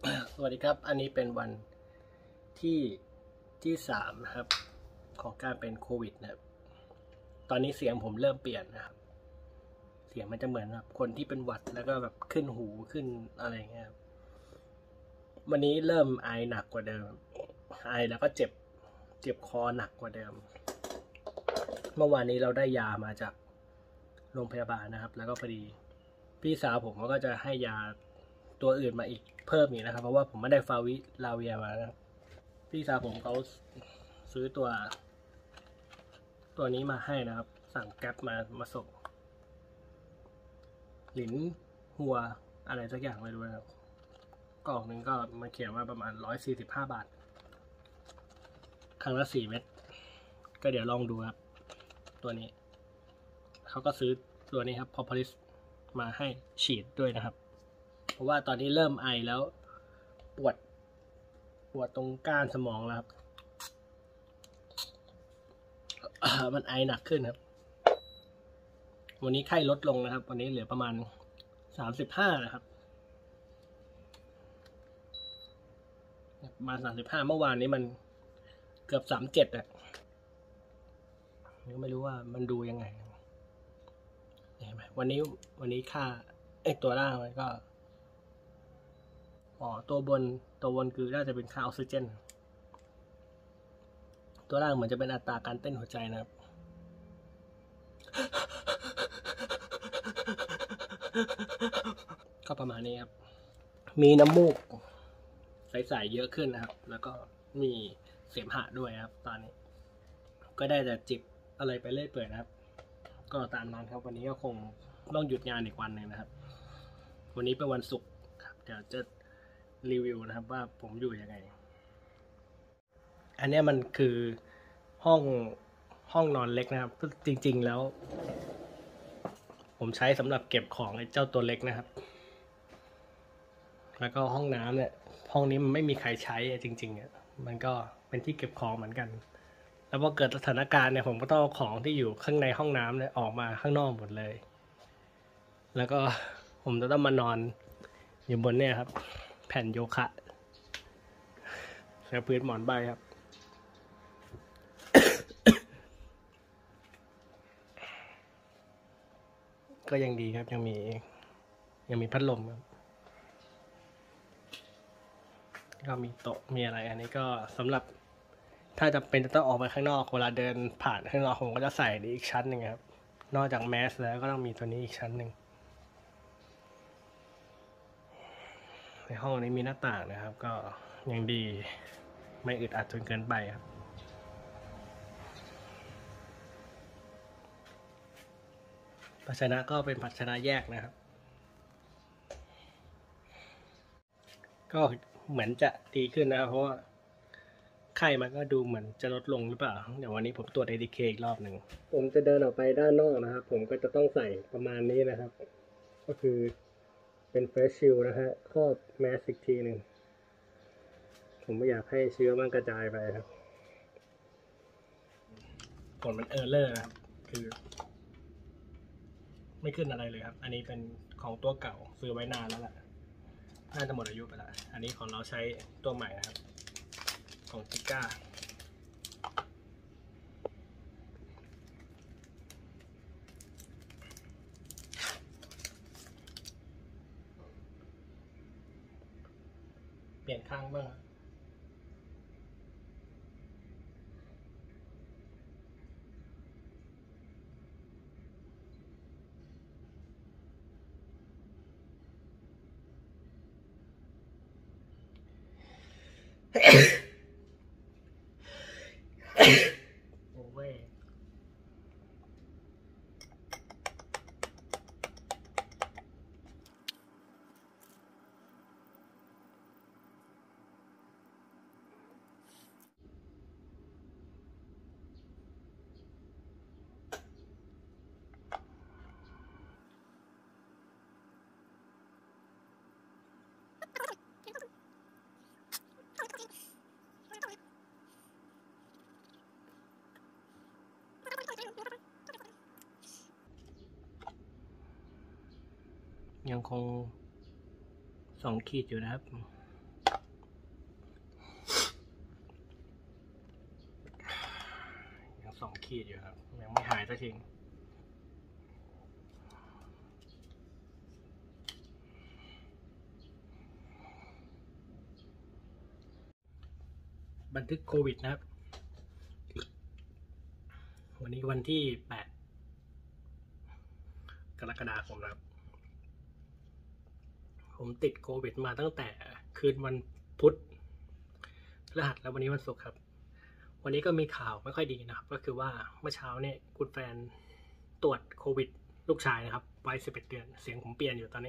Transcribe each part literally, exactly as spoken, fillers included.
สวัสดีครับอันนี้เป็นวันที่ที่สามนะครับของการเป็นโควิดนะครับตอนนี้เสียงผมเริ่มเปลี่ยนนะครับเสียงมันจะเหมือนแบบคนที่เป็นหวัดแล้วก็แบบขึ้นหูขึ้นอะไรเงี้ยวันนี้เริ่มไอหนักกว่าเดิมไอแล้วก็เจ็บเจ็บคอหนักกว่าเดิมเมื่อวานนี้เราได้ยามาจากโรงพยาบาลนะครับแล้วก็พอดีพี่สาวผมก็จะให้ยาตัวอื่นมาอีกเพิ่มอีกนะครับเพราะว่าผมไม่ได้ฟาวิลาเวียมานะพี่สาวผมเขาซื้อตัวตัวนี้มาให้นะครับสั่งแก๊ปมามาส่งหลินหัวอะไรสักอย่างไม่รู้นะครับกล่องหนึ่งก็มาเขียนว่าประมาณร้อยสี่สิบห้าบาทครั้งละสี่เม็ดก็เดี๋ยวลองดูครับตัวนี้เขาก็ซื้อตัวนี้ครับพอพลิสมาให้ฉีดด้วยนะครับเพราะว่าตอนนี้เริ่มไอแล้วปวดปวดตรงก้านสมองแล้วครับมันไอหนักขึ้นครับวันนี้ไข้ลดลงนะครับวันนี้เหลือประมาณสามสิบห้านะครับมาสามสิบห้าเมื่อวานนี้มันเกือบสามเจ็ดอ่ะไม่รู้ว่ามันดูยังไงเห็นไหมวันนี้วันนี้ค่าไอตัวล่างมันก็อ๋อตัวบนตัวบนคือน่าจะเป็นค่าออกซิเจนตัวล่างเหมือนจะเป็นอัตราการเต้นหัวใจนะครับก็ประมาณนี้ครับมีน้ำมูกใสๆเยอะขึ้นนะครับแล้วก็มีเสมหะด้วยครับตอนนี้ก็ได้แต่จิบอะไรไปเรื่อยเปื่อยนะครับก็ตามนั้นครับวันนี้ก็คงต้องหยุดงานอีกวันหนึ่งนะครับวันนี้เป็นวันศุกร์ครับเดี๋ยวจะรีวิวนะครับว่าผมอยู่ยังไงอันนี้มันคือห้องห้องนอนเล็กนะครับจริงๆแล้วผมใช้สำหรับเก็บของไอ้เจ้าตัวเล็กนะครับแล้วก็ห้องน้ำเนี่ยห้องนี้มันไม่มีใครใช้จริงๆเนี่ยมันก็เป็นที่เก็บของเหมือนกันแล้วพอเกิดสถานการณ์เนี่ยผมก็ต้องเอาของที่อยู่ข้างในห้องน้ำเนี่ยออกมาข้างนอกหมดเลยแล้วก็ผมจะต้องมานอนอยู่บนเนี่ยครับแผ่นโยคะแล้วพื้นหมอนใบครับ ก็ยังดีครับยังมียังมีพัดลมครับก็มีโต๊ะมีอะไรอันนี้ก็สำหรับถ้าจะเป็นจะต้องออกไปข้างนอกเวลาเดินผ่านข้างนอกผมก็จะใส่อีกชั้นหนึ่งครับนอกจากแมสแล้วก็ต้องมีตัวนี้อีกชั้นหนึ่งในห้องนี้มีหน้าต่างนะครับก็ยังดีไม่อึดอัดจนเกินไปครับภาชนะก็เป็นภาชนะแยกนะครับก็เหมือนจะดีขึ้นนะครับเพราะว่าไข้มันก็ดูเหมือนจะลดลงหรือเปล่าเดี๋ยววันนี้ผมตรวจ เอ ที เค อีกรอบหนึ่งผมจะเดินออกไปด้านนอกนะครับผมก็จะต้องใส่ประมาณนี้นะครับก็คือเป็นเฟสชิลนะฮะครอบแมสอีกทีหนึ่งผมไม่อยากให้เชื้อมันกระจายไปครับผลมันเออร์เลอร์นะครับคือไม่ขึ้นอะไรเลยครับอันนี้เป็นของตัวเก่าซื้อไว้นานแล้วแหละน่าจะหมดอายุไปแล้วอันนี้ของเราใช้ตัวใหม่นะครับของติก้าเปลี่ยนข้างบ้างโอ้เว้ยยังคงสองขีดอยู่นะครับสองขีดอยู่ครับยังไม่หายสักทีบันทึกโควิดนะครับวันนี้วันที่แปดกรกฎาคมนะครับผมติดโควิดมาตั้งแต่คืนวันพุธพฤหัสแล้ววันนี้วันศุกร์ครับวันนี้ก็มีข่าวไม่ค่อยดีนะครับก็คือว่าเมื่อเช้าเนี่ยคุณแฟนตรวจโควิดลูกชายนะครับวัยสิบเอ็ดเดือนเสียงผมเปลี่ยนอยู่ตอนนี้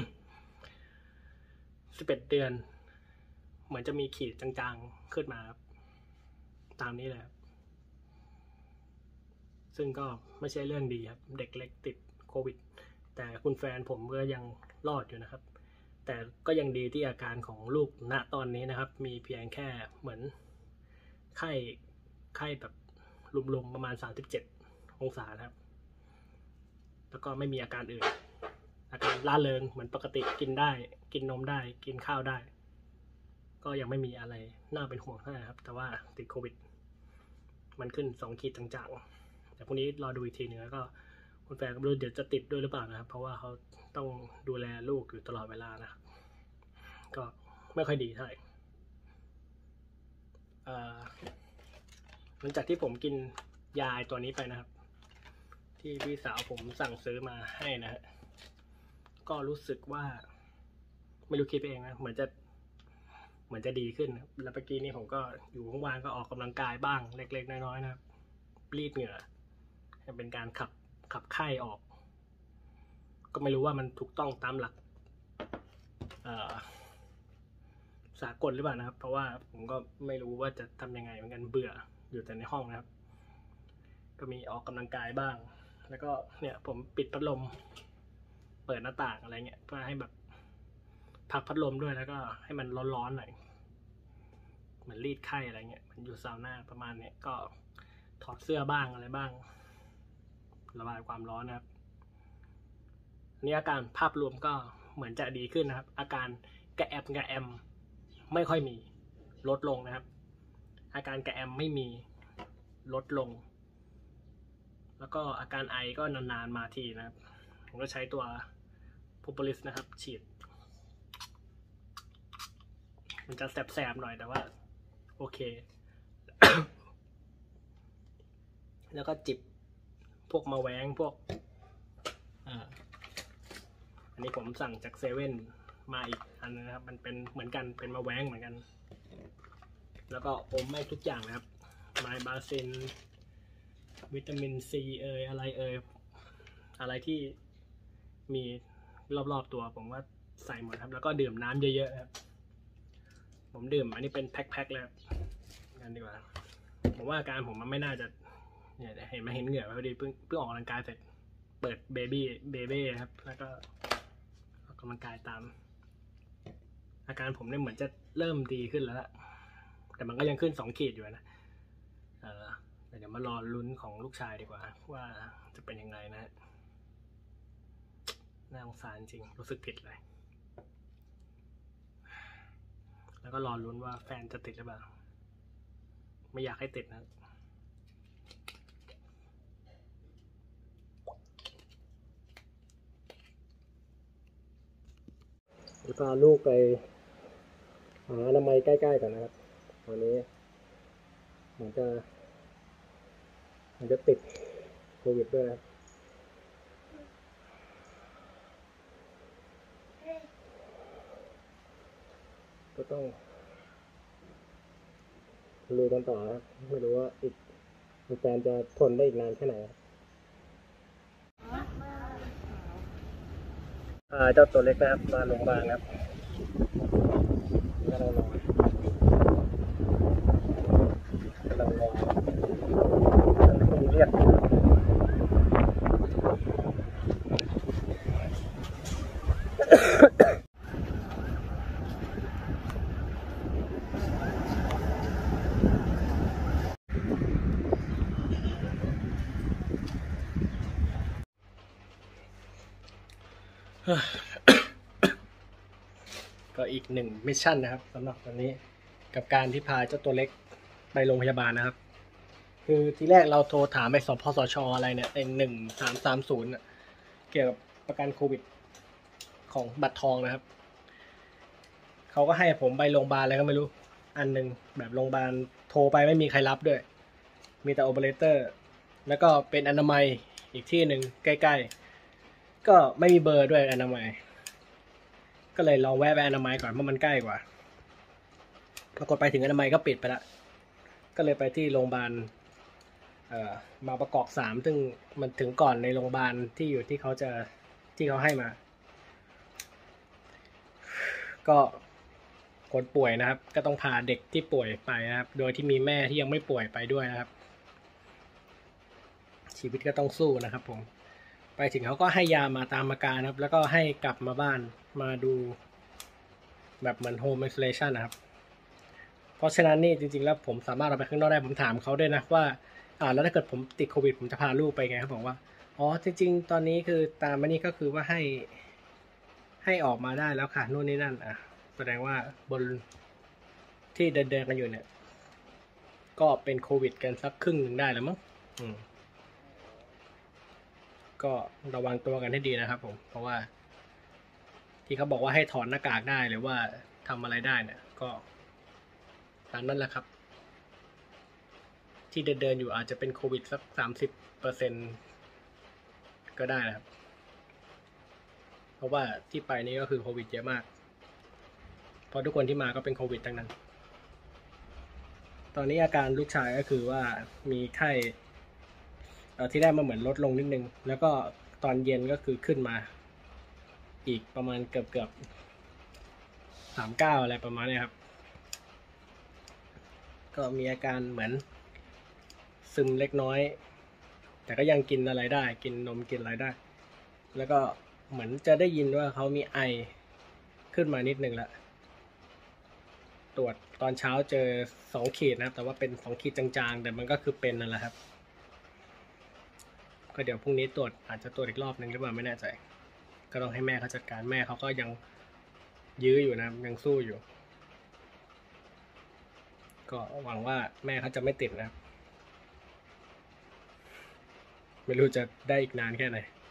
สิบเอ็ดเดือนเหมือนจะมีขีดจางๆขึ้นมาครับตามนี้เลยครับซึ่งก็ไม่ใช่เรื่องดีครับเด็กเล็กติดโควิดแต่คุณแฟนผมก็ยังรอดอยู่นะครับแต่ก็ยังดีที่อาการของลูกณตอนนี้นะครับมีเพียงแค่เหมือนไข้ไข้แบบลุมๆประมาณสามสิบเจ็ดองศาครับแล้วก็ไม่มีอาการอื่นอาการล่าเริงเหมือนปกติกินได้กินนมได้กินข้าวได้ก็ยังไม่มีอะไรน่าเป็นห่วงเท่าไหร่ครับแต่ว่าติดโควิดมันขึ้นสองขีดจางๆแต่พรุ่งนี้รอดูอีกทีนึงแล้วก็คุณแฟนก็ไม่รู้เดี๋ยวจะติดด้วยหรือเปล่านะครับเพราะว่าเขาต้องดูแลลูกอยู่ตลอดเวลานะครับก็ไม่ค่อยดีเท่าไหร่หลังจากที่ผมกินยาตัวนี้ไปนะครับที่พี่สาวผมสั่งซื้อมาให้นะฮะก็รู้สึกว่าไม่รู้คิดไปเองนะเหมือนจะเหมือนจะดีขึ้นนะแล้วเมื่อกี้นี้ผมก็อยู่ว่างๆก็ออกกำลังกายบ้างเล็กๆน้อยๆนะครับรีดเหงื่อเป็นการขับขับไข้ออกก็ไม่รู้ว่ามันถูกต้องตามหลักสากลหรือเปล่านะครับเพราะว่าผมก็ไม่รู้ว่าจะทำยังไงเหมือนกันเบื่ออยู่แต่ในห้องนะครับก็มีออกกำลังกายบ้างแล้วก็เนี่ยผมปิดพัดลมเปิดหน้าต่างอะไรเงี้ยเพื่อให้แบบพักพัดลมด้วยแล้วก็ให้มันร้อนๆหน่อยเหมือนรีดไข้อะไรเงี้ยมันอยู่ซาวน่าประมาณเนี้ยก็ถอดเสื้อบ้างอะไรบ้างระบายความร้อนนะครับนี่อาการภาพรวมก็เหมือนจะดีขึ้นนะครับอาการกระแอบกระแอมไม่ค่อยมีลดลงนะครับอาการกระแอมไม่มีลดลงแล้วก็อาการไอก็นานๆมาทีนะครับผมก็ใช้ตัวโพโพลิสนะครับฉีดมันจะแสบๆหน่อยแต่ว่าโอเค แล้วก็จิบพวกมาแว้งพวกอ่าอันนี้ผมสั่งจากเซเว่นมาอีกอันนะครับมันเป็นเหมือนกันเป็นมาแว้งเหมือนกันแล้วก็อมไม่ทุกอย่างนะครับไมบาซินวิตามินซีเอยอะไรเอยอะไรที่มีรอบๆตัวผมว่าใส่หมดครับแล้วก็ดื่มน้ำเยอะๆครับผมดื่มอันนี้เป็นแพ็คๆเลยกันดีกว่าผมว่าอาการผมมันไม่น่าจะเนี่ยเห็นมาเห็นเหงื่อพอดีเพิ่งเพิ่งออกกำลังกายเสร็จเปิดเบบี้เบเบ้ครับแล้วก็ออกกำลังกายตามอาการผมเนี่ยเหมือนจะเริ่มดีขึ้นแล้วล่ะแต่มันก็ยังขึ้นสองขีดอยู่นะเออเดี๋ยวมารอลุ้นของลูกชายดีกว่าว่าจะเป็นยังไงนะฮะน่าสงสารจริงรู้สึกผิดเลยแล้วก็รอลุ้นว่าแฟนจะติดหรือเปล่าไม่อยากให้ติดนะพาลูกไปหาอนามัยใกล้ๆกันนะครับตอนนี้มันจะมันจะติดโควิดด้วยครับก็ต้องลุยกันต่อครับไม่รู้ว่าอีกแฟนจะทนได้อีกนานแค่ไหนอ่าเจ้าตัวเล็กนะครับมาโรงพยาบาลครับกำลังรอกำลังรอคุณเรียกก็อีกหนึ่งมิชชั่นนะครับสำหรับวันนี้กับการที่พาเจ้าตัวเล็กไปโรงพยาบาลนะครับคือทีแรกเราโทรถามไปสพสชอะไรเนี่ยไอหนึ่งสามสามศูนย์เกี่ยวกับประกันโควิดของบัตรทองนะครับเขาก็ให้ผมไปโรงพยาบาลอะไรก็ไม่รู้อันหนึ่งแบบโรงพยาบาลโทรไปไม่มีใครรับด้วยมีแต่โอเปอเรเตอร์แล้วก็เป็นอนามัยอีกที่หนึ่งใกล้ๆก็ไม่มีเบอร์ด้วยอนามัยก็เลยลองแวะไปอนามัยก่อนเพราะมันใกล้กว่าปรากฏไปถึงอนามัยก็ปิดไปละก็เลยไปที่โรงพยาบาลเอ่อบางประกอบสามซึ่งมันถึงก่อนในโรงพยาบาลที่อยู่ที่เขาจะที่เขาให้มาก็คนป่วยนะครับก็ต้องพาเด็กที่ป่วยไปนะครับโดยที่มีแม่ที่ยังไม่ป่วยไปด้วยนะครับชีวิตก็ต้องสู้นะครับผมไปถึงเขาก็ให้ยามาตามอาการครับแล้วก็ให้กลับมาบ้านมาดูแบบเหมือนโฮมไอโซเลชันนะครับเพราะฉะนั้นนี่จริงๆแล้วผมสามารถออกไปข้างนอกได้ผมถามเขาด้วยนะว่าอ่าแล้วถ้าเกิดผมติดโควิดผมจะพาลูกไปไงเขาบอกว่าอ๋อจริงๆตอนนี้คือตามมานี่ก็คือว่าให้ให้ออกมาได้แล้วค่ะนู่นนี่นั่นอ่ะแสดงว่าบนที่เดินๆกันอยู่เนี่ยก็เป็นโควิดกันสักครึ่งหนึ่งได้แล้วมั้งอืมก็ระวังตัวกันให้ดีนะครับผมเพราะว่าที่เขาบอกว่าให้ถอดหน้ากากได้หรือว่าทำอะไรได้เนี่ยก็ตามนั้นแหละครับที่เดินๆอยู่อาจจะเป็นโควิดสักสามสิบเปอร์เซ็นต์ก็ได้นะครับเพราะว่าที่ไปนี่ก็คือโควิดเยอะมากเพราะทุกคนที่มาก็เป็นโควิดทั้งนั้นตอนนี้อาการลูกชายก็คือว่ามีไข้ที่แรกมาเหมือนลดลงนิดนึงแล้วก็ตอนเย็นก็คือขึ้นมาอีกประมาณเกือบเกือบสามเก้าอะไรประมาณนี้ครับก็มีอาการเหมือนซึมเล็กน้อยแต่ก็ยังกินอะไรได้กินนมกินอะไรได้แล้วก็เหมือนจะได้ยินว่าเขามีไอขึ้นมานิดนึงละตรวจตอนเช้าเจอสองขีดนะครับแต่ว่าเป็นสองขีดจางๆแต่มันก็คือเป็นนั่นแหละครับก็เดี๋ยวพรุ่งนี้ตรวจอาจจะตรวจอีกรอบนึงหรือเปล่าไม่แน่ใจก็ต้องให้แม่เขาจัดการแม่เขาก็ยังยื้ออยู่นะยังสู้อยู่ก็หวังว่าแม่เขาจะไม่ติดนะครับไม่รู้จะได้อีกนานแค่ไหน